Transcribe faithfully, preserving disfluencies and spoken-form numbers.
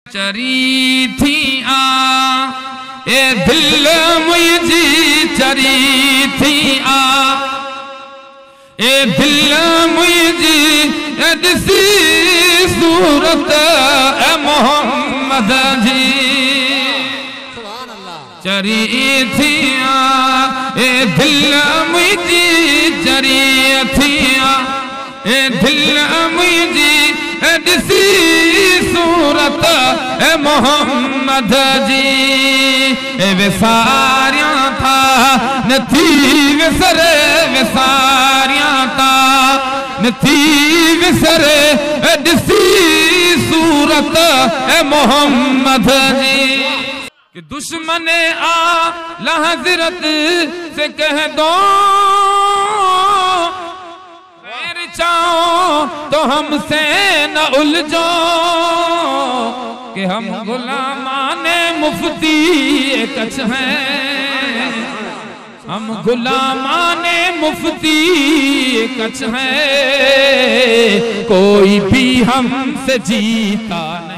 चरी थी आ ए दिल मुझी चरी थी आ ए दिल मुझी दिसी सूरत ए मोहम्मद जी चरी थी आ ए दिल मुझी चरी थी आ ए दिल मुझी दिसी सूरत ए मोहम्मद जी ए विसारिया था नथी विसरे विसारिया था नथी विसरे ए दिसी सूरत ए मोहम्मद जी कि दुश्मन आ हज़रत से कह दो चाहो तो हमसे न उलझो कि हम गुलामाने मुफ्ती कछ हैं हम गुलामाने मुफ्ती कछ हैं कोई भी हमसे जीता